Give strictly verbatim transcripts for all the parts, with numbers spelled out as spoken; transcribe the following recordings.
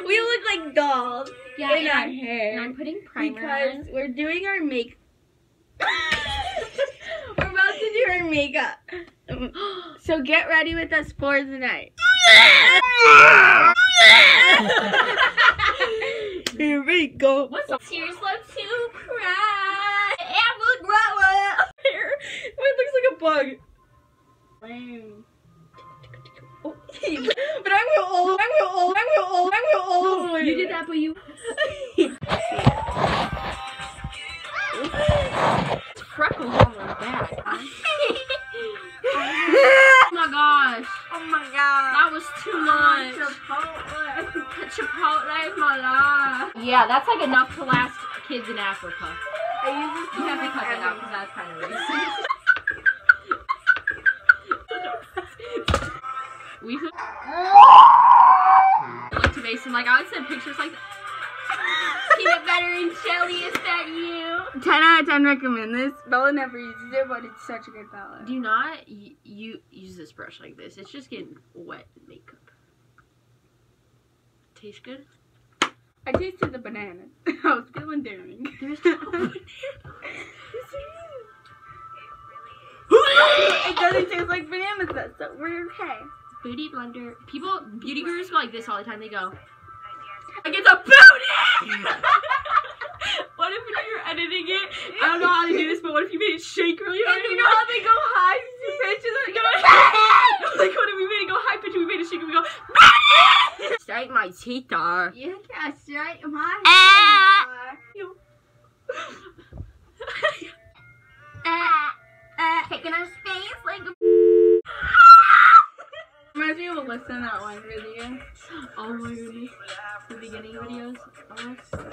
We look like dolls. Yeah, in and our I'm, hair. and I'm putting primer because on. we're doing our make. We're about to do our makeup. So get ready with us for the night. Here we go. What's up? Tears love to cry. Apple grower. It looks like a bug. Lame. Oh, but I'm real old. I'm real old. I'm real old. I'm real old. You did that, but you. Freckles on my back. Oh my gosh. Oh my god. That was too much. Chipotle. Chipotle is my life. Yeah, that's like enough to last kids in Africa. I use this to You have to make cut that out everything. because that's kind of racist. We should look to Mason like I would send pictures like that. Peanut butter and jelly, is that you? ten out of ten recommend this. Bella never uses it, but it's such a good palette. Do not y you use this brush like this. It's just getting wet makeup. Tastes good? I tasted the banana. I was feeling daring. There's no banana. It doesn't taste like bananas though, so we're okay. Booty blender. People, beauty gurus go like this all the time. They go, like it's a booty! What if when you're editing it, I don't know how to do this, but what if you made it shake really hard? And you know how they go high pitch and then go like what if we made it go high pitch and we made it shake and we go, booty! Strike my teeth are. You can't strike my Ah. you. Taking a space like a Reminds me of Alyssa in that one video. oh my goodness. The beginning videos. Oh.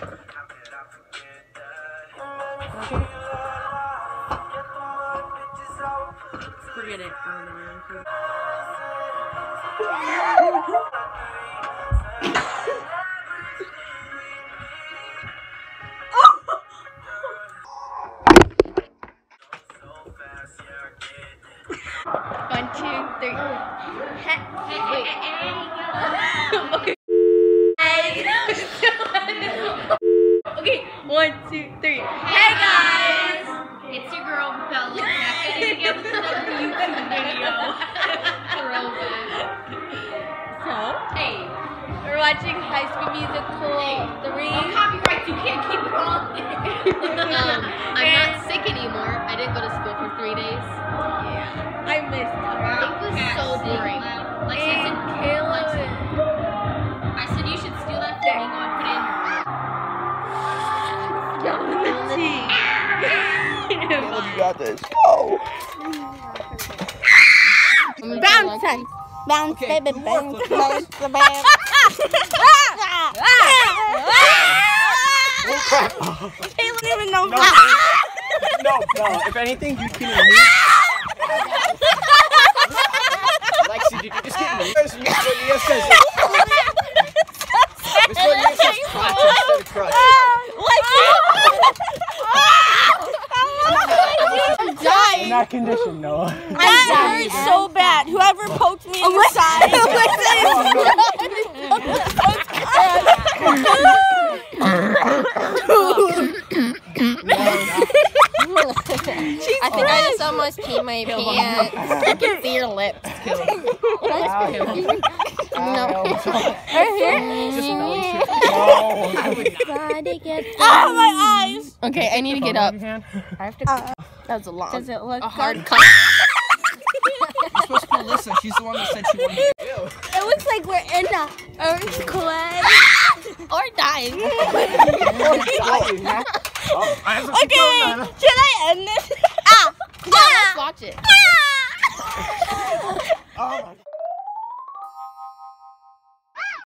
Okay. Forget it. Oh, no, forget it. One, two, three. Hey, Hey, hey, okay. Okay, one, two, three. Hey guys! it's your girl Bella back again together with another YouTube video. Throwback. So, Hey, we're watching High School Musical three. no copyrights, you can't keep it on. Um, I'm not sick anymore. I didn't go to school for three days. Yeah, I missed her. It was so boring. Like I said, And Kayla. I said you should steal that thing and put it in. Spill the tea. Caleb, you got this. Go! Bounce, son. Bounce, Okay, baby, two more bounce, flip bounce, flops. bounce. Oh, crap. Kayla didn't even know. No, no, no. If anything, you can me. Lexi, did you just get me? Miss Lydia says Miss Lydia says crotch instead of crutch. I'm dying. In that condition, Noah. That hurts so bad. Whoever poked me in the side. I think I just almost peed my pants. I can see your lips. No. Oh, my eyes. Okay, I need to get up. Hand. I have to. That was a long. Does it look a hard good? cut. You're supposed to call Alyssa. She's the one that said she wanted to do. It looks like we're in the earthquake. Or dying. Oh, I have some Okay, should I end this? Ah! Yeah, let's watch it. Ah!